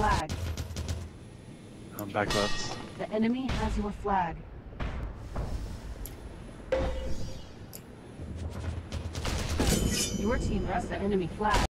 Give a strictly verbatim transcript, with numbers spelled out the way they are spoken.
flag. I'm back left. The enemy has your flag. Your team has the enemy flag.